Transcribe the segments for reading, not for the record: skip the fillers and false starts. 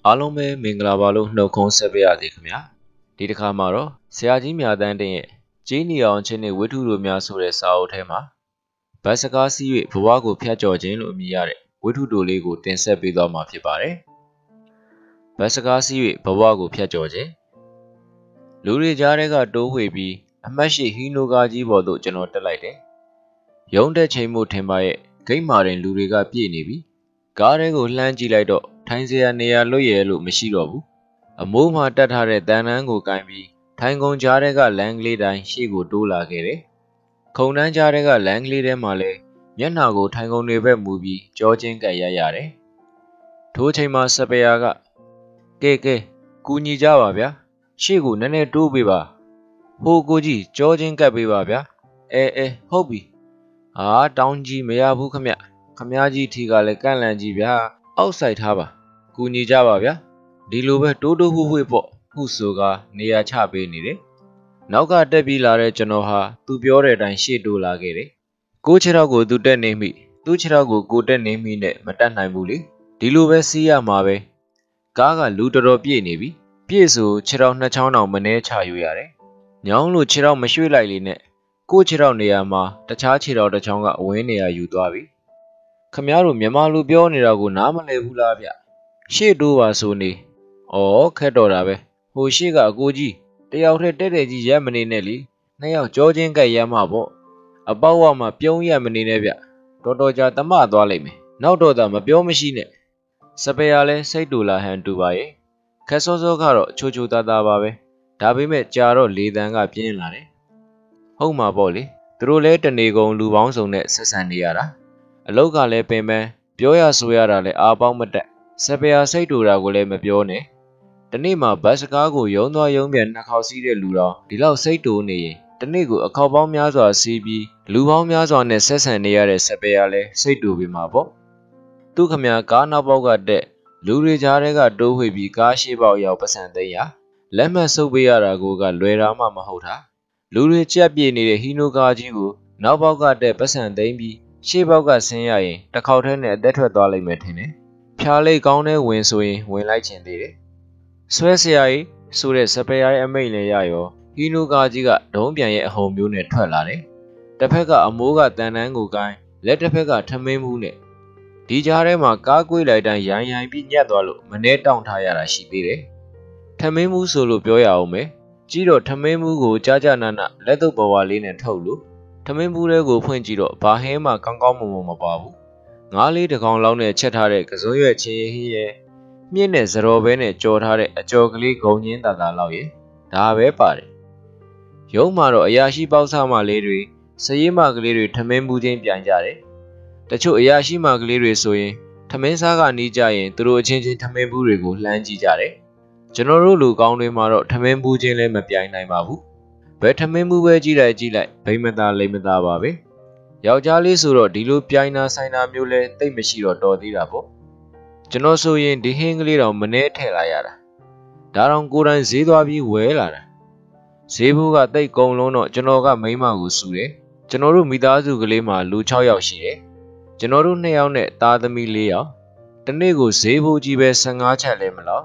အားလုံးပဲမင်္ဂလာပါလို့နှုတ်ခွန်းဆက်ပေးရစေခင်ဗျာဒီတစ်ခါမှာတော့ဆရာကြီးမြတန်းတင်ရဲ့ကြေးနီအောင်ချင်းနဲ့ဝိထုတို့များဆိုတဲ့စာအုပ်ထဲမှာဗတ်စကားစီး၍ဘဝကိုဖျက်ကျော်ခြင်းလို့အမည်ရတဲ့ဝိထုတို့လေးကိုတင်ဆက်ပေးသွားမှာဖြစ်ပါတယ်ဗတ်စကားစီး၍ဘဝကိုဖျက်ကျော်ခြင်းလူတွေကြားထဲကတိုးဝှေ့ပြီးအမတ်ရှိဟီနိုကာကြီးပေါ်သို့ကျွန်တော်တက်လိုက်တယ်ရုံးတက်ချိန်မှုထင်ပါရဲ့ဂိတ်မာတင်လူတွေကပြည့်နေပြီကားထဲကိုလှမ်းကြည့်လိုက်တော့ထိုင်စရာနေရာလွတ်ရဲလို့မရှိတော့ဘူးအမိုးမှာတက်ထားတဲ့တန်တန်းကိုကင်ပြီးထိုင်ကုန်ကြားထဲကလမ်းကလေးတိုင်းရှေ့ကိုတိုးလာခဲ့တယ်ခုံတန်းကြားထဲကလမ်းကလေးထဲမှာလည်းမျက်နှာကိုထိုင်ကုန်တွေဘက်မူပြီးကြောချင်းကပ်ရရတယ်ထိုးချိန်မှာစပယ်ယာကကဲကူညီကြပါဗျာရှေ့ကိုနည်းနည်းတိုးပေးပါဟိုကိုကြီးကြောချင်းကပ်ပေးပါဗျာအဲဟုတ်ပြီတောင်းကြီးမရဘူးခမကြီးထီကလည်းကန့်လန့်ကြီးဗျာအောက်ဆိုင်ထားပါကူညီကြပါဗျာဒီလိုပဲတိုးဝှေ့ပေါ့ဟုဆိုကနေရာချပေးနေတယ်နောက်ကတက်ပြီးလာတဲ့ကျွန်တော်ဟာသူပြောတဲ့အတိုင်းရှေ့တိုးလာခဲ့တယ်ကိုခြေထောက်ကိုသူတက်နေမိသူ့ခြေထောက်ကိုကိုတက်နေမိနဲ့မတက်နိုင်ဘူးလေဒီလိုပဲစီးရမှာပဲကားကလူတော်တော်ပြည့်နေပြီပြည့်ဆိုခြေထောက်နှစ်ချောင်းတောင်မနှဲချယူရတယ်ညောင်းလို့ခြေထောက်မရွှေ့လိုက်လေနဲ့ကိုခြေထောက်နေရာမှာတခြားခြေထောက်တစ်ချောင်းကအဝင်းနေရာယူသွားပြီခမတို့မြန်မာလူပြောနေတာကိုနားမလည်ဘူးလားဗျရှေ့တိုးပါဆိုနေခက်တော့တာပဲဟိုရှေ့ကအကိုကြီးတယောက်တည်းတဲ့ကြီးရက်မနေနဲ့လीနှစ်ယောက်ကြောချင်းကပ်ရမ်းမှာပေါ့အပေါက်ဝမှာပြုံးရက်မနေနဲ့ဗျတော်ကြာတမသွားလိုက်မယ်နောက်တော့သာမပြောမရှိနဲ့စပယ်ယာလဲစိတ်တူလာဟန်တူပါရဲ့ခက်စောကတော့ချိုသားပါပဲဒါပေမဲ့ကြာတော့လေတန်းကပြင်းလာတယ်ဟုတ်မှာပေါ့လေသူတို့လဲတနေကုန်လူပေါင်းစုံနဲ့ဆက်ဆံနေရတာအလောက်ကလည်းပင်ပန်းပြောရဆိုရတာလည်းအားပေါင်းမတက်စပယ်ယာစိတ်တူတာကိုလည်းမပြောနဲ့တနေ့မှာဘတ်စကားကိုရုံသွားရုံပြန်နှစ်ခေါက်စီးတဲ့လူတော်ဒီလောက်စိတ်တူနေရင်တနေ့ကိုအခေါက်ပေါင်းများစွာစီးပြီးလူပေါင်းများစွာနဲ့ဆက်ဆံနေရတဲ့စပယ်ယာလည်းစိတ်တူပြီမှာပေါ့သူခမကားနောက်ပေါက်ကတက်လူတွေကြားထဲကတိုးဝှေ့ပြီးကားရှိပေါက်ရောက်ပစံသိမ်းရလက်မှတ်ဆုပ်ပေးရတာကိုကလွယ်တာမှမဟုတ်တာလူတွေကြက်ပြေနေတဲ့ဟီနိုကာကြီးကိုနောက်ပေါက်ကတက်ပစံသိမ်းပြီးရှေ့ဘောက်ကဆင်းရရင်တစ်ခေါက်ထဲနဲ့အသက်ထွက်သွားလိမ့်မယ်ထင်တယ်ဖြားလေးကောင်းတဲ့ဝင်ဆိုရင်ဝင်လိုက်ချင်သေးတယ်ဆွဲဆရာကြီးဆိုတဲ့စပယ်ယာရဲ့အမိတ်လည်းရရောဟီနိုကာကြီးကဒုံးပြန်ရဲ့အဟုန်မျိုးနဲ့ထွက်လာတယ်တစ်ဖက်ကအမိုးကတန်တန်းကိုကိုင်းလက်တစ်ဖက်ကထမင်းမှုနဲ့ဒီကြားထဲမှာကားကွေးလိုက်တိုင်းရိုင်းပြီးညက်သွားလို့မနှဲတောင့်ထားရတာရှိသေးတယ်ထမင်းမှုဆိုလို့ပြောရအောင်မယ်ကြီးတော့ထမင်းမှုကိုကြာနာလက်တုပ်ပေါ်ဝါလေးနဲ့ထုတ်လို့ထမင်းဘူးလေးကိုဖွင့်ကြည့်တော့ဘာဟဲမှကောင်းမွန်မပါဘူးငါးလေးတစ်ကောင်လောက်နဲ့ချက်ထားတဲ့ကစုံရွက်ချင်းဟင်းရဲ့မြင့်နဲ့ဇရော်ဘဲနဲ့ကြော်ထားတဲ့အကြော်ကလေးဂုံချင်းတာလောက်ရဲ့ဒါပဲပါတယ်ရုံးမှာတော့အရာရှိပေါက်စားမလေးတွေစရေးမကလေးတွေထမင်းဘူးချင်းပြန်ကြတယ်တချို့အရာရှိမကလေးတွေဆိုရင်ထမင်းစားကနီးကြရင်သူတို့အချင်းချင်းထမင်းဘူးတွေကိုလှမ်းကြည့်ကြတယ်ကျွန်တော်တို့လူကောင်းတွေမှာတော့ထမင်းဘူးချင်းလည်းမပြိုင်နိုင်ပါဘူးဘယ်ထမင်းဘူးပဲကြည့်လိုက်ဘိမသာလိမ့်မသာပါပဲယောက်ျားလေးဆိုတော့ဒီလိုပြိုင်နာဆိုင်နာမျိုးလဲတိတ်မရှိတော့တော်သေးတာပေါ့ကျွန်တော်ဆိုရင်ဒီဟင်းကလေးတော့မနှဲထည့်လာရတာဒါတော့ကိုယ်တိုင်ဈေးသွားပြီးဝဲလာတာဈေးဘူးကတိတ်ကုံလုံးတော့ကျွန်တော်ကမိန်းမကိုစုတယ်ကျွန်တော်တို့မိသားစုကလေးမှာလူ6ယောက်ရှိတယ်ကျွန်တော်တို့2ယောက်နဲ့သားသမီး4ယောက်တနေ့ကိုဈေးဘူးကြီးပဲ15ချက်လဲမလို့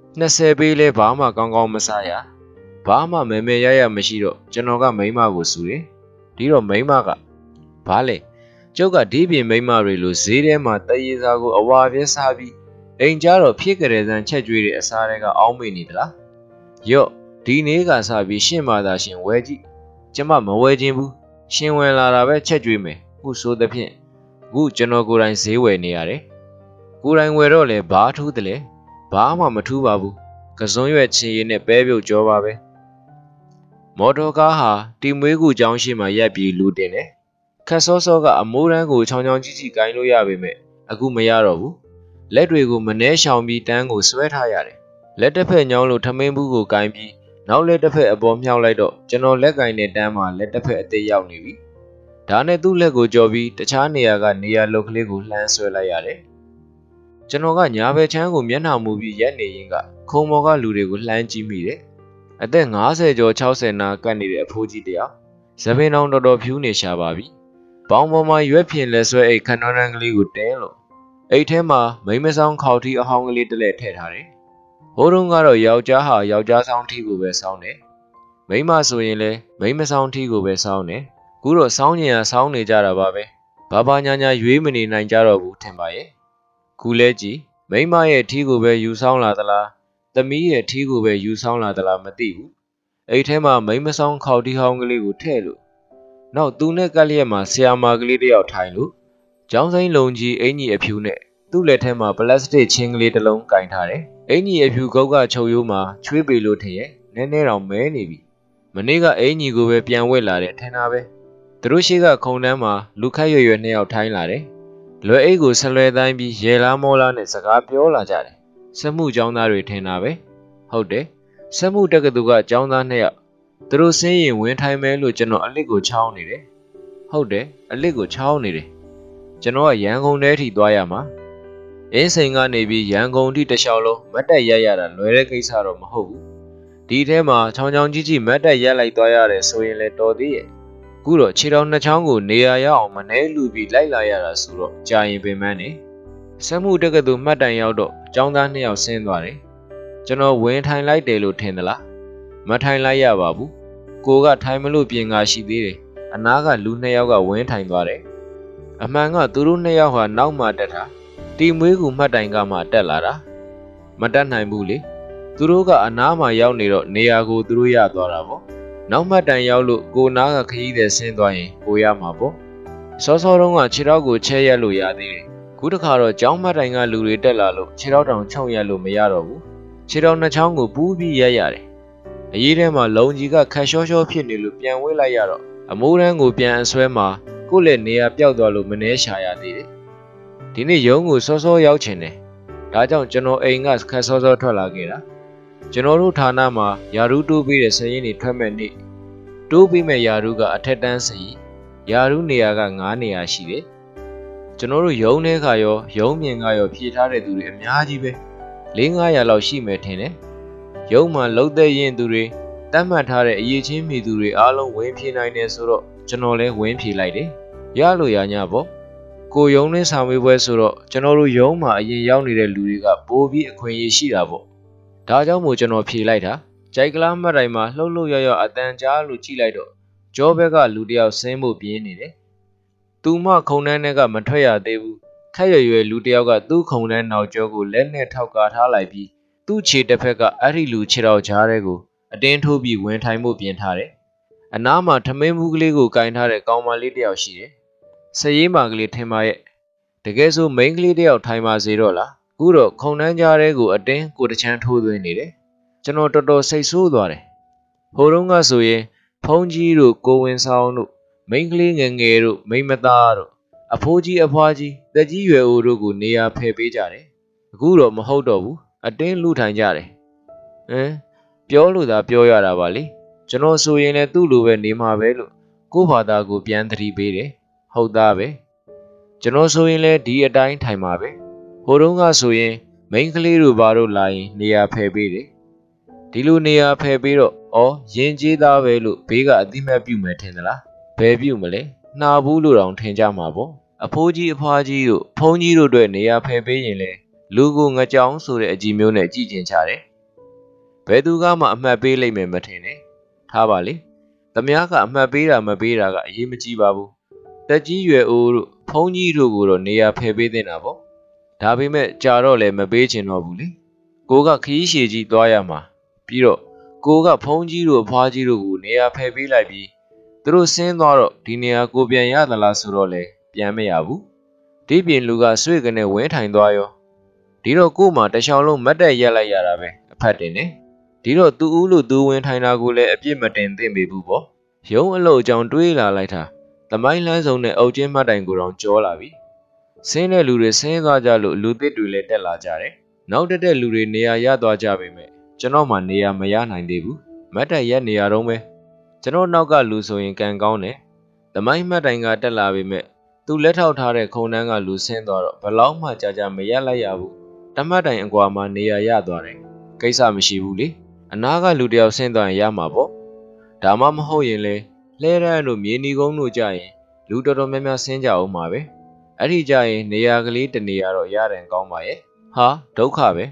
20ပေးလဲဘာမှကောင်းမစားရဘာမှမဲရမရှိတော့ကျွန်တော်ကမိန်းမကိုစုတယ်ဒီတော့မိန်းမကဘာလဲကျုပ်ကဒီပြင်မိန်းမတွေလိုဈေးထဲမှာတရေစာကိုအဝါပြဲစားပြီးအိမ်ကြတော့ဖြစ်ကြတဲ့စံချက်ကျွေးတဲ့အစားတွေကအောင်းမေ့နေသလားယော့ဒီနေ့ကစားပြီးရှင်းပါသာရှင်ဝဲကြည့်ကျမမဝဲခြင်းဘူးရှင်ဝင်လာတာပဲချက်ကျွေးမယ်ခုဆိုသဖြင့်အခုကျွန်တော်ကိုယ်တိုင်ဈေးဝယ်နေရတယ်ကိုယ်တိုင်ဝယ်တော့လေဘာထူးတယ်လဲဘာမှမထူးပါဘူးကစွန်းရွက်ချင်းရည်နဲ့ပဲပြုတ်ကြောပါပဲမော်တော်ကားဟာတီမွေးကူကျောင်းရှိမှရက်ပြီးလူတင်တယ်ခက်စောကအမိုးတန်းကိုချောင်းကြီးကိုင်းလို့ရပေမဲ့အခုမရတော့ဘူးလက်တွေကိုမနှဲရှောင်ပြီးတန်းကိုဆွဲထားရတယ်လက်တစ်ဖက်ညောင်းလို့ထမင်းဘူးကိုကိုင်းပြီးနောက်လက်တစ်ဖက်အပေါ်မြောက်လိုက်တော့ကျွန်တော်လက်ကိုင်းတဲ့တန်းမှာလက်တစ်ဖက်အသေးရောက်နေပြီဒါနဲ့သူ့လက်ကိုကြော်ပြီးတခြားနေရာကနေရာလုတ်ကလေးကိုလှမ်းဆွဲလိုက်ရတယ်ကျွန်တော်ကညာဘက်ချမ်းကိုမျက်နှာမူပြီးရက်နေရင်ကခုံပေါ်ကလူတွေကိုလှမ်းကြည့်မိတယ်အသက်50ကျော်60နာကတ်နေတဲ့အဖိုးကြီးတယောက်သပင်အောင်တော်ဖြူးနေရှာပါပြီပေါင်းပေါ်မှာရွက်ဖြင်လက်ဆွဲအိတ်ခဏန်းကလေးကိုတင်းလို့အိတ်ထဲမှာမိမဆောင်ခေါက်ထီအဟောင်းကလေးတစ်လက်ထည့်ထားတယ်ဟိုးတုန်းကတော့ယောက်ျားဟာယောက်ျားဆောင်ထီကိုပဲစောင်းတယ်မိန်းမဆိုရင်လည်းမိန်းမဆောင်ထီကိုပဲစောင်းတယ်ခုတော့စောင်းညင်ရစောင်းနေကြတာပါပဲဘာဘာညာညာရွေးမနေနိုင်ကြတော့ဘူးထင်ပါရဲ့ခုလဲကြည့်မိန်းမရဲ့ထီကိုပဲယူဆောင်လာသလားသမီးရဲ့ထီကိုပဲယူဆောင်လာသလားမသိဘူးအဲ့ထဲမှာမိန်းမဆောင်ခေါက်တီဟောင်းကလေးကိုထည့်လို့နောက်သူနဲ့ကက်လျက်မှာဆီယာမာကလေးတစ်ယောက်ထိုင်လို့ကျောင်းစိမ်းလုံးကြီးအင်ကြီးအဖြူနဲ့သူ့လက်ထဲမှာပလတ်စတစ်ချင်းကလေးတစ်လုံးကင်ထားတယ်အင်ကြီးအဖြူကုတ်ကချုပ်ရိုးမှာချွေးပေလို့ထင်ရဲ့နည်းနည်းတော့မဲနေပြီမနေ့ကအင်ကြီးကိုပဲပြန်ဝက်လာတဲ့ထင်တာပဲသူတို့ရှိကခုံတန်းမှာလူခက်ရွရွနှစ်ယောက်ထိုင်းလာတယ်လွယ်အိတ်ကိုဆလွဲတိုင်းပြီးရေလားမောလားနဲ့စကားပြောလာကြတယ်စက်မှုကျောင်းသားတွေထင်တာပဲဟုတ်တယ်စက်မှုတက္ကသိုလ်ကကျောင်းသားနှစ်ယောက်သူတို့စင်းရင်ဝင်ထိုင်မဲလို့ကျွန်တော်အလစ်ကိုချောင်းနေတယ်ဟုတ်တယ်အလစ်ကိုချောင်းနေတယ်ကျွန်တော်ကရန်ကုန်ထဲထိသွားရမှာအင်းစိန်ကနေပြီးရန်ကုန်ထိတစ်လျှောက်လုံးမတ်တက်ရက်ရတာလွယ်တဲ့ကိစ္စတော့မဟုတ်ဘူးဒီထဲမှာချောင်းချောင်းကြီးကြီးမတ်တက်ရက်လိုက်သွားရတယ်ဆိုရင်လည်းတော်သေးရဲ့ခုတော့ခြေတော်နှစ်ချောင်းကိုနေရာရအောင်မနှဲလူပြီးလိုက်လာရတာဆိုတော့ကြာရင်ပင်မနေစက်မှုတက္ကသိုလ်မှတ်တိုင်ရောက်တော့ကျောင်းသားနှစ်ယောက်ဆင်းသွားတယ်ကျွန်တော်ဝင်ထိုင်လိုက်တယ်လို့ထင်သလားမထိုင်လိုက်ရပါဘူးကိုကထိုင်မလို့ပြင်ကားရှိသေးတယ်အနားကလူနှစ်ယောက်ကဝင်းထိုင်သွားတယ်အမှန်ကသူတို့နှစ်ယောက်ဟာနောက်မှတက်တာတီမွေးကူမှတ်တိုင်ကမှတက်လာတာမတက်နိုင်ဘူးလေသူတို့ကအနားမှာရောက်နေတော့နေရာကိုသူတို့ရသွားတာပေါ့နောက်မှတ်တိုင်ရောက်လို့ကိုနားကခရီးသည်ဆင်းသွားရင်ကိုရမှာပေါ့စောစောတုန်းကခြေထောက်ကိုချဲရက်လို့ရသေးတယ်ခုတခါတော့ကျောင်းမှတ်တိုင်ကလူတွေတက်လာလို့ခြေထောက်တောင်ချုံရက်လို့မရတော့ဘူးခြေထောက်နှစ်ချောင်းကိုပူးပြီးရက်ရတယ်အရေးထဲမှာလုံကြီးကခက်ရှောရှောဖြစ်နေလို့ပြန်ဝေးလိုက်ရတော့အမိုးတန်းကိုပြန်အဆွဲမှာကိုယ့်လက်နေရာပျောက်သွားလို့မနှဲရှာရသေးတယ်ဒီနေ့ရုံးကိုစောစောရောက်ချင်တယ်ဒါကြောင့်ကျွန်တော်အိမ်ကခက်စောစောထွက်လာခဲ့တာကျွန်တော်တို့ဌာနမှာယာရုတိုးပေးတဲ့စရင်တွေထွက်မဲ့နေ့တိုးပေးမဲ့ယာရုကအထက်တန်းစရင်ယာရုနေရာက9နေရာရှိတယ်ကျွန်တော်တို့ရုံးထဲကရောရုံးမြင်ကရောဖြည့်ထားတဲ့သူတွေအများကြီးပဲ4-500လောက်ရှိမယ်ထင်တယ်ရုံးမှာလှုပ်သက်ရင်သူတွေတတ်မှတ်ထားတဲ့အရေးချင်းမိသူတွေအားလုံးဝင်ဖြည့်နိုင်တယ်ဆိုတော့ကျွန်တော်လည်းဝင်ဖြည့်လိုက်တယ်ရလို့ရ냐ပေါ့ကိုရုံးနဲ့ဆောင်ဝေးပွဲဆိုတော့ကျွန်တော်တို့ရုံးမှာအရင်ရောက်နေတဲ့လူတွေကပိုးပြီးအခွင့်အရေးရှိတာပေါ့ဒါကြောင့်မို့ကျွန်တော်ဖြည့်လိုက်တာကြိုက်ကလားမှတ်တိုင်မှာလှုပ်လှုပ်ရအတန်ကြားလို့ကြည့်လိုက်တော့ကြောဘက်ကလူတယောက်ဆင်းဖို့ပြင်းနေတယ်သူမှခုံတန်းကမထွက်ရသေးဘူးခက်ရွယ်လူတယောက်ကသူ့ခုံတန်းနောက်ကျောကိုလက်နဲ့ထောက်ကာထားလိုက်ပြီးသူ့ခြေတစ်ဖက်ကအဲ့ဒီလူခြေတော်ကြားတဲ့ကိုအတင်းထိုးပြီးဝင်ထိုင်ဖို့ပြင်ထားတယ်အနားမှာထမင်းဘူးကလေးကိုကင်ထားတဲ့ကောင်မလေးတယောက်ရှိတယ်စရေးမာကလေးထင်ပါရဲ့တကယ်ဆိုမိန်းကလေးတယောက်ထိုင်ပါစေတော့လားခုတော့ခုံတန်းကြားတဲ့ကိုအတင်းကိုတချမ်းထိုးသွင်းနေတယ်ကျွန်တော်တော်တော်စိတ်ဆိုးသွားတယ်ဟိုတုန်းကဆိုရင်ဖုန်းကြီးတို့ကိုဝင်ဆောင်တို့မိန်းကလေးငယ်ငယ်တို့မိန်းမသားတို့အဖိုးကြီးအဖွားကြီးတက်ကြီးရွယ်အိုတို့ကိုနေရာဖယ်ပေးကြတယ်အခုတော့မဟုတ်တော့ဘူးအတင်းလူထိုင်ကြတယ်ပြောလို့သာပြောရတာပါလေကျွန်တော်ဆိုရင်လည်းသူ့လိုပဲနေမှာပဲလို့ကိုယ့်ဘာသာကိုပြန်သတိပေးတယ်ဟုတ်သားပဲကျွန်တော်ဆိုရင်လည်းဒီအတိုင်းထိုင်မှာပဲဟိုတုန်းကဆိုရင်မိန်းကလေးတို့ဘာတို့လာရင်နေရာဖယ်ပေးတယ်ဒီလိုနေရာဖယ်ပေးတော့ရင်ကျေးသားပဲလို့ဘေးကအတိမတ်ပြုမယ်ထင်သလားဘယ်ပြုမလဲနှာဘူးလို့တောင်ထင်ကြမှာပေါ့အဖိုးကြီးအဖွားကြီးတို့ဖုန်းကြီးတို့အတွက်နေရာဖယ်ပေးရင်လေလူကိုငကြောင်ဆိုတဲ့အကြည့်မျိုးနဲ့ကြည့်ကျင်ကြတယ်ဘယ်သူကမှအမှတ်ပေးလိုက်မယ်မထင်နဲ့ထားပါလေသမ ्या ကအမှတ်ပေးတာမပေးတာကအရေးမကြီးပါဘူးတက်ကြီးရွယ်အိုးတို့ဖုန်းကြီးတို့ကိုတော့နေရာဖယ်ပေးတင်တာပေါ့ဒါပေမဲ့ကြာတော့လည်းမပေးချင်တော့ဘူးလေကိုကခရီးရှည်ကြီးသွားရမှာပြီးတော့ကိုကဖုန်းကြီးတို့အဖွားကြီးတို့ကိုနေရာဖယ်ပေးလိုက်ပြီးသူတို့ဆင်းသွားတော့ဒီနေရာကိုပြန်ရသလားဆိုတော့လေပြန်မရဘူးဒီပြင်လူကဆွေကနေဝင်းထိုင်သွားရောဒီတော့ကို့မှာတခြားလုံးမတ်တက်ရက်လိုက်ရတာပဲအဖတ်တင်နေဒီတော့သူ့ဦးလို့သူဝင်ထိုင်တာကိုလည်းအပြစ်မတင်သင့်ပေဘူးပေါ့ရုံးအလုပ်အကြောင်းတွေးလာလိုက်တာသမိုင်းလမ်းဆုံးနဲ့အုပ်ချင်းမှတ်တိုင်ကိုတော့ကြောလာပြီဆင်းတဲ့လူတွေဆင်းသွားကြလို့လူသစ်တွေလည်းတက်လာကြတယ်နောက်တက်တဲ့လူတွေနေရာရသွားကြပေမဲ့ကျွန်တော်မှနေရာမရနိုင်သေးဘူးမတ်တက်ရက်နေရာတော့ပဲကျွန်တော်နောက်ကလူဆိုရင်ကန်ကောင်းတယ်သမိုင်းမှတ်တိုင်ကတက်လာပေမဲ့သူလက်ထောက်ထားတဲ့ခုံတန်းကလူဆင်းသွားတော့ဘလောက်မှကြာမရလိုက်ရဘူးတမတ်တိုင်အကွာမှာနေရာရသွားတယ်ကိစ္စမရှိဘူးလေအနားကလူတယောက်ဆင်းသွားရင်ရမှာပေါ့ဒါမှမဟုတ်ရင်လေလှဲရန်တို့မြေနီကုန်းတို့ကြရင်လူတော်တော်များများဆင်းကြအောင်ပါပဲအဲ့ဒီကြရင်နေရာကလေးတနေရာတော့ရတယ်ကောင်းပါရဲ့ဟာဒုက္ခပဲတ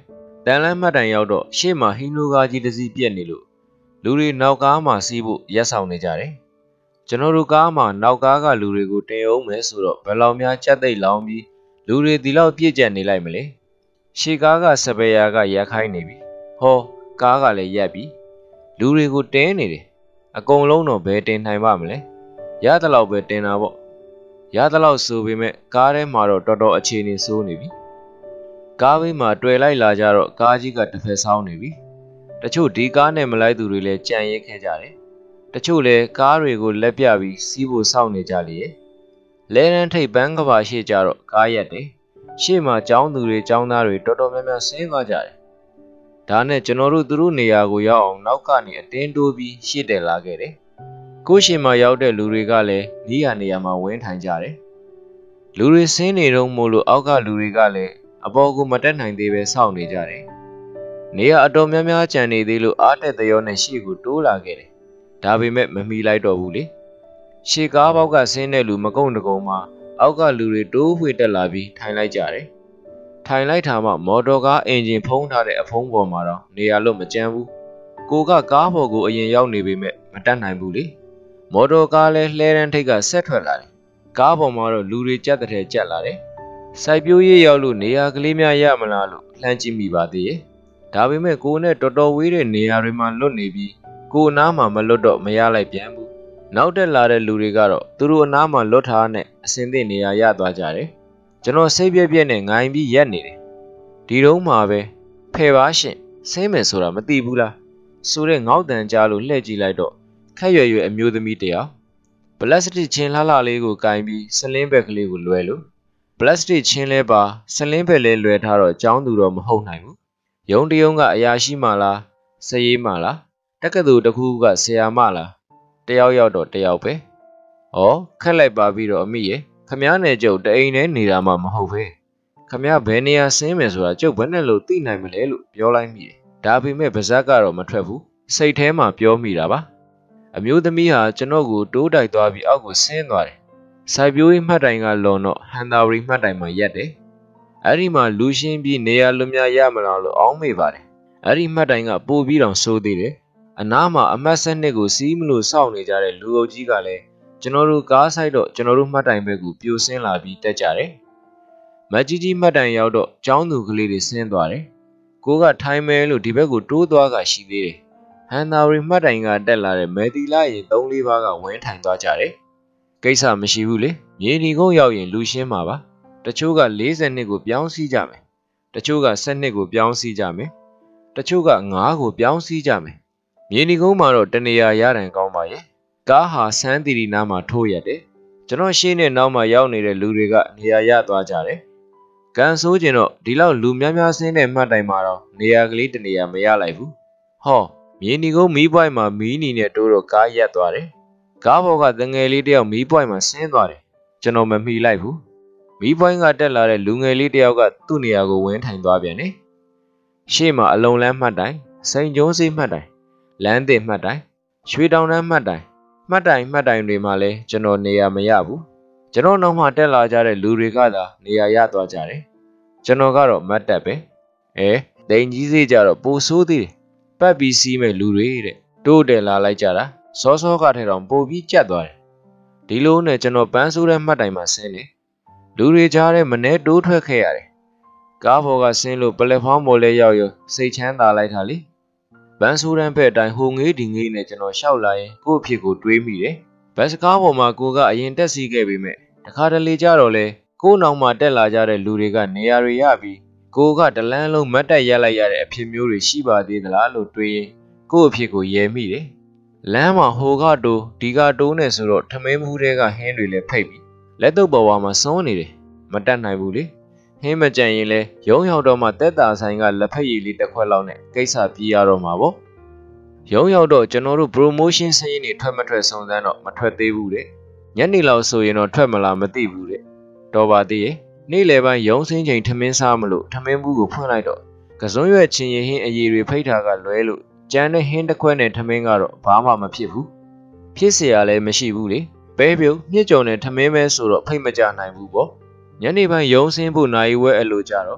တန်လန်းမှတ်တိုင်ရောက်တော့ရှေ့မှာဟီနိုကားကြီးတစ်စီးပြက်နေလို့လူတွေနောက်ကားမှာစီးဖို့ရက်ဆောင်နေကြတယ်ကျွန်တော်တို့ကားမှာနောက်ကားကလူတွေကိုတင်အောင်မယ်ဆိုတော့ဘယ်လောက်များကြက်သိပ်လောင်းပြီးလူတွေဒီလောက်ပြည့်ကျက်နေလိုက်မလဲရှေ့ကားကစပယ်ယာကရက်ခိုင်းနေပြီဟောကားကလည်းရက်ပြီလူတွေကိုတင်းနေတယ်အကုန်လုံးတော့ဘယ်တင်နိုင်ပါမလဲရသလောက်ပဲတင်တာပေါ့ရသလောက်ဆိုပေမဲ့ကားထဲမှာတော့တော်တော်အခြေအနေဆိုးနေပြီကားဘေးမှာတွေ့လိုက်လာကြတော့ကားကြီးကတစ်ဖက်ဆောင်းနေပြီတချို့ဒီကားနဲ့မလိုက်သူတွေလည်းကြံရဲခဲ့ကြတယ်တချို့လည်းကားတွေကိုလက်ပြပြီးစီးဖို့စောင့်နေကြလေလဲတန်းထိပ်ပန်းကဘာရှေ့ကြတော့ကားရက်တယ်ရှေ့မှာចောင်းသူတွေចောင်းသားတွေတော်တော်များများဆင်းသွားကြတယ်ဒါနဲ့ကျွန်တော်တို့သူတို့နေရာကိုရောက်အောင်နောက်ကနေအတင်းတိုးပြီးရှေ့တက်လာခဲ့တယ်ကိုရှေ့မှာရောက်တဲ့လူတွေကလည်းနီးရနေရာမှာဝင်းထိုင်ကြတယ်လူတွေဆင်းနေတော့မို့လို့အောက်ကလူတွေကလည်းအပေါ်ကိုမတက်နိုင်သေးပဲစောင့်နေကြတယ်နေရာအတော်များများကြံနေသေးလို့အားတက်သရောနဲ့ရှေ့ကိုတိုးလာခဲ့တယ်ဒါပေမဲ့မမီလိုက်တော့ဘူးလေရှေ့ကားဘောက်ကဆင်းတဲ့လူမကုန်းတကုံမှာအောက်ကလူတွေတိုးဝှေ့တက်လာပြီးထိုင်လိုက်ကြတယ်ထိုင်လိုက်တာမှမော်တော်ကားအင်ဂျင်ဖုံးထားတဲ့အဖုံးပေါ်မှာတော့နေရာလို့မကျန်းဘူးကိုကကားပေါ်ကိုအရင်ရောက်နေပေမဲ့မတက်နိုင်ဘူးလေမော်တော်ကားလည်းလှဲတန်းထိပ်ကဆက်ထွက်လာတယ်ကားပေါ်မှာတော့လူတွေကြက်တဲ့ကြက်လာတယ်စိုက်ပျိုးရေးရောက်လို့နေရာကလေးများရမလားလို့လှမ်းကြည့်မိပါသေးရဲ့ဒါပေမဲ့ကိုနဲ့တော်တော်ဝေးတဲ့နေရာတွေမှာလွတ်နေပြီးကိုအနားမှာမလွတ်တော့မရလိုက်ပြန်ဘူးနောက်တက်လာတဲ့လူတွေကတော့သူတို့အနားမှာလွတ်ထားနဲ့အစင်းသင့်နေရာရသွားကြတယ်ကျွန်တော်စိတ်ပြက်ပြက်နဲ့ငိုင်းပြီးရက်နေတယ်ဒီတုန်းမှာပဲဖယ်ပါရှင်ဆင်းမယ်ဆိုတာမသိဘူးလားဆိုတဲ့ငေါက်တန်ကြားလို့လှည့်ကြည့်လိုက်တော့ခက်ရွယ်ရွယ်အမျိုးသမီးတယောက်ပလတ်စတစ်ချင်းလှလှလေးကိုကင်ပြီးစလင်းဘက်ကလေးကိုလွှဲလို့ပလတ်စတစ်ချင်းလဲပါစလင်းဘက်လဲလွှဲထားတော့ကျောင်းသူတော့မဟုတ်နိုင်ဘူးရုံတရုံကအရာရှိမှလားစရေးမှလားတက္ကသိုလ်တစ်ခုကဆရာမလားတယောက်ရောက်တော့တယောက်ပဲဩခက်လိုက်ပါပြီးတော့အမိရဲ့ခမည်းနဲ့ကျုပ်တအိမ်နဲ့နေတာမှမဟုတ်ပဲခမည်းဘယ်နေရာဆင်းမယ်ဆိုတာကျုပ်ဘယ်နဲ့လို့သိနိုင်မလဲလို့ပြောလိုက်မိတယ်ဒါပေမဲ့ပါဇက်ကတော့မထွက်ဘူးစိတ်ထဲမှာပြောမိတာပါအမျိုးသမီးဟာကျွန်တော်ကိုတိုးတိုက်သွားပြီးအောက်ကိုဆင်းသွားတယ်စိုက်ပျိုးရေးမှတ်တိုင်ကလွန်တော့ဟန်တာဝရီမှတ်တိုင်မှာရက်တယ်အဲ့ဒီမှာလူရှင်းပြီးနေရာလွတ်များရမလားလို့အောင်းမေပါတယ်အဲ့ဒီမှတ်တိုင်ကပို့ပြီးတော့ဆိုးသေးတယ်အနားမှာအမတ်ဆက်နှစ်ကိုစီးမလို့စောင့်နေကြတဲ့လူအုပ်ကြီးကလည်းကျွန်တော်တို့ကားဆိုင်တော့ကျွန်တော်တို့မှတ်တိုင်ဘက်ကိုပြိုဆင်းလာပြီးတက်ကြတယ်မကြီးကြီးမှတ်တိုင်ရောက်တော့ကျောင်းသူကလေးတွေဆင်းသွားတယ်ကိုကထိုင်းမဲလို့ဒီဘက်ကိုတိုးသွားကရှိသေးတယ်ဟန်သာရီမှတ်တိုင်ကတက်လာတဲ့မဲတီလာရင်3-4ပါးကဝင်းထိုင်သွားကြတယ်ကိစ္စမရှိဘူးလေမြေဒီကုန်းရောက်ရင်လူရှင်းမှာပါတချို့က40နှစ်ကိုပြောင်းစီးကြမယ်တချို့က10နှစ်ကိုပြောင်းစီးကြမယ်တချို့က9ကိုပြောင်းစီးကြမယ်မြေဒီကုန်းမှာတော့တနေရာရတန်ကောင်းပါရဲ့ကားဟာစန်းတီရီနားမှာထိုးရတယ်ကျွန်တော်ရှေ့နဲ့နောက်မှာရောက်နေတဲ့လူတွေကနေရာရသွားကြတယ်ကန်ဆိုးကျင်တော့ဒီလောက်လူများများဆင်းတဲ့မှတ်တိုင်မှာတော့နေရာကလေးတနေရာမရလိုက်ဘူးဟောမြေဒီကုန်းမီးပွိုင်မှာမီးနီနဲ့တိုးတော့ကားရက်သွားတယ်ကားပေါ်ကတငယ်လေးတယောက်မီးပွိုင်မှာဆင်းသွားတယ်ကျွန်တော်မမီလိုက်ဘူးမီးပွိုင်ကတက်လာတဲ့လူငယ်လေးတယောက်ကသူ့နေရာကိုဝင်းထိုင်သွားပြန်တယ်ရှေ့မှာအလုံလန်းမှတ်တိုင်စိန်ကျုံးစေးမှတ်တိုင်လမ်းသစ်မှတ်တိုင်ရွှေတောင်တန်းမှတ်တိုင်မှတ်တိုင်တွေမှာလည်းကျွန်တော်နေရာမရဘူးကျွန်တော်နောက်မှတက်လာကြတဲ့လူတွေကသာနေရာရသွားကြတယ်ကျွန်တော်ကတော့မတ်တက်ပဲတိမ်ကြီးစေးကြတော့ပိုဆိုးသေးတယ်ပတ်ပြီးစီးမဲ့လူတွေတဲ့တိုးတယ်လာလိုက်ကြတာစောစောကထဲတော့ပိုပြီးကြက်သွားတယ်ဒီလိုနဲ့ကျွန်တော်ပန်းဆိုးတဲ့မှတ်တိုင်မှာဆင်းတယ်လူတွေကြားထဲမနှဲတိုးထွက်ခဲ့ရတယ်ကားပေါ်ကဆင်းလို့ပလက်ဖောင်းပေါ်လဲရောက်ရစိတ်ချမ်းသာလိုက်တာလေပန်းဆိုးတန်းဖက်အတိုင်းဟိုငေးဒီငေးနဲ့ကျွန်တော်ရှောက်လာရင်ကို့အဖြစ်ကိုတွေးမိတယ်ဘတ်စကားပေါ်မှာကိုကအရင်တက်စီးခဲ့ပေမဲ့တခါတလေကြတော့လေကို့နောက်မှာတက်လာကြတဲ့လူတွေကနေရာတွေရပြီးကိုကတလန်းလုံးမတ်တက်ရက်လိုက်ရတဲ့အဖြစ်မျိုးတွေရှိပါသေးသလားလို့တွေးရင်ကို့အဖြစ်ကိုရဲမိတယ်လမ်းမှာဟိုကတိုးဒီကတိုးနဲ့ဆိုတော့ထမင်းမှုတွေကဟင်းတွေလည်းဖိတ်ပြီးလက်တော့ပေါ်ဝါမှာစွန်းနေတယ်မတက်နိုင်ဘူးလေဟင်းမကြံရင်လဲရုံရောက်တော့မှတက်တာဆိုင်ကလက်ဖက်ရည်လေးတစ်ခွက်လောက်နဲ့ကိစ္စပြီးရတော့မှာပေါ့ရုံရောက်တော့ကျွန်တော်တို့ promotion စရင်းတွေထွက်မထွက်စုံစမ်းတော့မထွက်သေးဘူးတဲ့ညနေလောက်ဆိုရင်တော့ထွက်မလားမသိဘူးတဲ့တော်ပါသေးရဲ့နေ့လယ်ပိုင်းရုံစင်းချိန်ထမင်းစားမလို့ထမင်းဘူးကိုဖွင့်လိုက်တော့ကစွန်းရွက်ချင်းရင်ဟင်းအရည်တွေဖိတ်ထားကလွဲလို့ကျန်တဲ့ဟင်းတစ်ခွက်နဲ့ထမင်းကတော့ဘာမှမဖြစ်ဘူးဖြစ်เสียရလည်းမရှိဘူးလေပဲပြုတ်မြစ်ကြုံနဲ့ထမင်းပဲဆိုတော့ဖိတ်မကြနိုင်ဘူးပေါ့ညနေပိုင်းရုံစင်းဖို့နိုင်ဝဲအလိုကြတော့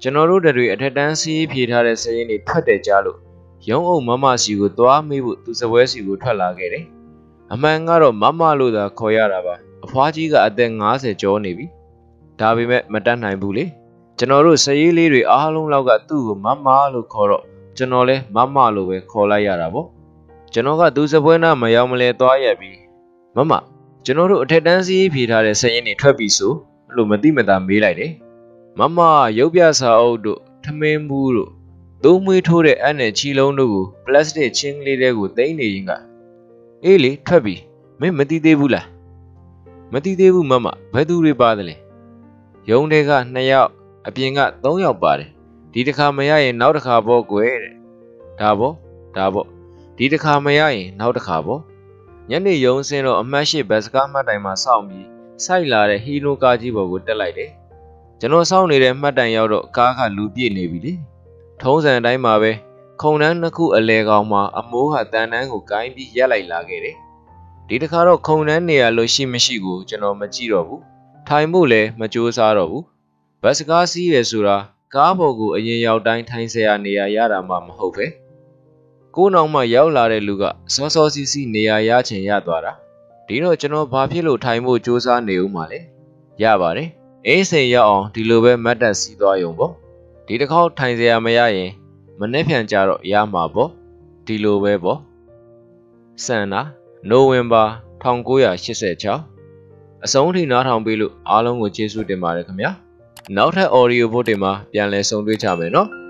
ကျွန်တော်တို့တွေအထက်တန်းစီးဖြေထားတဲ့စရင်တွေထွက်တယ်ကြားလို့ရုံးအုပ်မမစီကိုသွားမေးဖို့သူစပွဲစီကိုထွက်လာခဲ့တယ်။အမှန်ကတော့မမလို့သာခေါ်ရတာပါ။အဖွားကြီးကအသက်50ကျော်နေပြီ။ဒါပေမဲ့မတတ်နိုင်ဘူးလေ။ကျွန်တော်တို့စရေးလေးတွေအားလုံးလောက်ကသူ့ကိုမမလို့ခေါ်တော့ကျွန်တော်လည်းမမလို့ပဲခေါ်လိုက်ရတာပေါ့။ကျွန်တော်ကသူစပွဲနားမရောက်မလဲသွားရပြီးမမကျွန်တော်တို့အထက်တန်းစီးဖြေထားတဲ့စရင်တွေထွက်ပြီဆိုလို့မသိမသာမေးလိုက်တယ်။မမရုပ်ပြစာအုပ်တို့ထမင်းဘူးတို့သုံးမွေးထိုးတဲ့အပ်နဲ့ချီလုံးတို့ကိုပလတ်စတစ်ချင်းကလေးတွေကိုသိမ်းနေရင်ကအေးလေထွက်ပြီမင်းမသိသေးဘူးလားမသိသေးဘူးမမဘယ်သူတွေပါတယ်လဲရုံးတွေက2ယောက်အပြင်က3ယောက်ပါတယ်ဒီတစ်ခါမရရင်နောက်တစ်ခါပေါ့ကွယ်တဲ့ဒါပေါ့ဒီတစ်ခါမရရင်နောက်တစ်ခါပေါ့ညနေရုံးစင်းတော့အမှတ်ရှိဘတ်စကားမှတ်တိုင်မှာစောင့်ပြီးစိုက်လာတဲ့ဟီနိုကားကြီးပေါ်ကိုတက်လိုက်တယ်ကျွန်တော်စောင့်နေတဲ့မှတ်တိုင်ရောက်တော့ကားကလူပြည့်နေပြီလေထုံးစံအတိုင်းမှာပဲခုံတန်းနှစ်ခုအလဲကောင်မှာအမိုးဟာတန်တန်းကိုကိုင်းပြီးရက်လိုက်လာခဲ့တယ်ဒီတစ်ခါတော့ခုံတန်းနေရလို့ရှိမရှိကိုကျွန်တော်မကြည့်တော့ဘူးထိုင်ဖို့လည်းမကြိုးစားတော့ဘူးဘတ်စကားစီးရဲဆိုတာကားပေါ်ကိုအရင်ရောက်တိုင်းထိုင်ဆရာနေရာရတာမှမဟုတ်ပဲကိုးနောင်မှရောက်လာတဲ့လူကစောစောစီးစီးနေရာရချင်ရသွားတာဒီတော့ကျွန်တော်ဘာဖြစ်လို့ထိုင်ဖို့ကြိုးစားနေဦးမှာလဲရပါတယ်အေးစိန်ရောက်အောင်ဒီလိုပဲမတ်တက်စီးသွားရုံပေါ့ဒီတစ်ခေါက်ထိုင်စရာမရရင်မနေ့ပြန်ကြတော့ရမှာပေါ့ဒီလိုပဲပေါ့စန္ဒာနိုဝင်ဘာ1986အဆုံးထိနားထောင်ပေးလို့အားလုံးကိုကျေးဇူးတင်ပါတယ်ခင်ဗျာနောက်ထပ် audio ဘုတ်တွေမှာပြန်လည်ဆုံတွေ့ကြမယ်နော်